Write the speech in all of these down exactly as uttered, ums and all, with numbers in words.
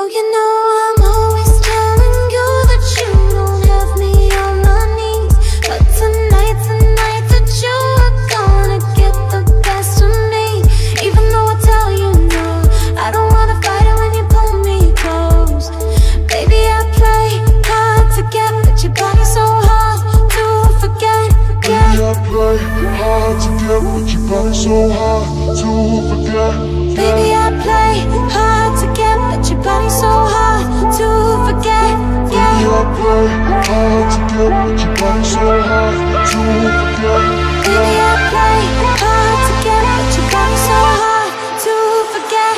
Oh, you know I'm always telling you that you don't have me on my knees, but tonight, tonight that you are gonna get the best of me. Even though I tell you no, I don't wanna fight it when you pull me close. Baby, I play hard to get, but your body's so hard to forget. Yeah. Baby, I play hard to get, but your body's so hard to forget. Baby, I play hard to get, but your body's so hard to forget. Yeah. Baby, I play hard to get, but your body's so hard to forget. Baby, I play hard to get, but your body's so hard to forget.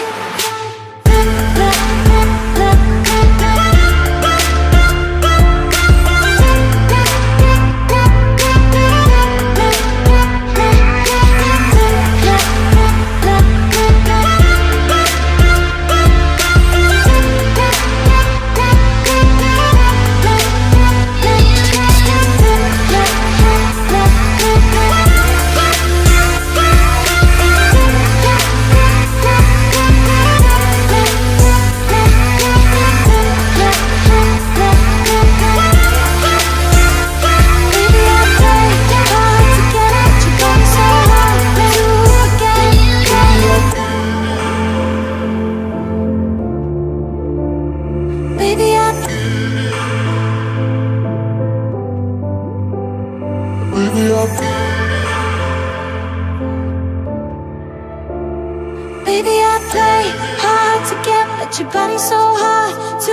Baby, I play hard to get, but your body's so hard